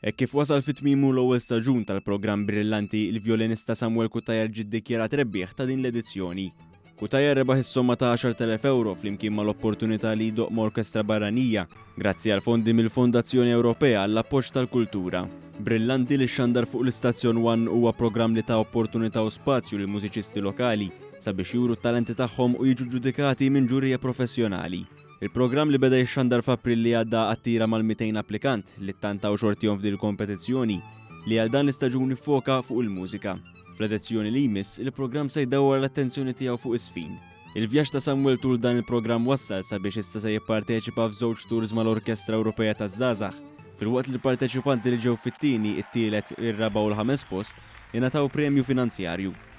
E kif wasal fit-tmiemu l-ewwel staġun tal-programm Brillanti, il-vjolinista Samuel Kutajer ġie ddikjarat rebbieħ ta' din l-edizzjoni. Kutajer rebaħ is-somma ta' 10,000 euro flimkien mal-opportunità li jdoqq orkestra barranija, grazzi għal fondi mill-Fondazzjoni Ewropea għall-appoġġ tal-kultura. Brillanti li xandar fuq l-Istazzjon 1 huwa programm li ta' opportunità u spazju lil mużiċisti lokali sabiex juru t-talenti tagħhom u jiġu ġudikati minn ġurija professjonali. Il-programm li beda jixxandar f'April li għadda attira mal-200 applikant li ttantaw xortihom f'din il-kompetizzjoni li għal dan l-istaġun foka fuq il-mużika. Fl-edizzjoni li jmiss, il-programm se jdawwar l-attenzjoni tiegħu fuq is-sfin. Il-vjaġġ ta' Samuel tul dan il-programm wassal sabiex issa se jipparteċipa f'żewġ tours mal-Orkestra Ewropea taż-Żgħażagħ. Filwaqt li l-parteċipanti li ġew fit-tieni, it-tielet, ir-raba' u l-ħames post ingħataw premju finanzjarju.